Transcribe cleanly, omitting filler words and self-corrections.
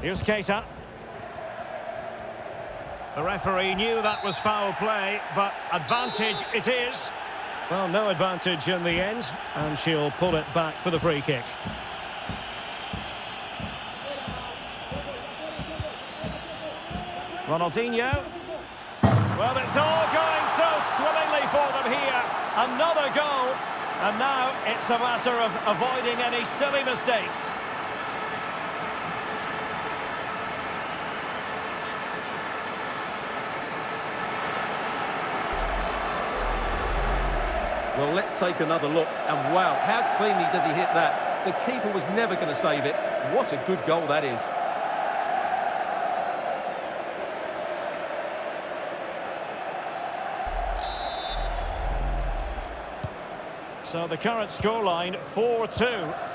Here's Keita. The referee knew that was foul play, but advantage it is. Well, no advantage in the end, and she'll pull it back for the free kick. Ronaldinho. Well, it's all going so swimmingly for them here. Another goal, and now it's a matter of avoiding any silly mistakes. Well, let's take another look, and wow, how cleanly does he hit that? The keeper was never going to save it. What a good goal that is. So the current scoreline, 4-2.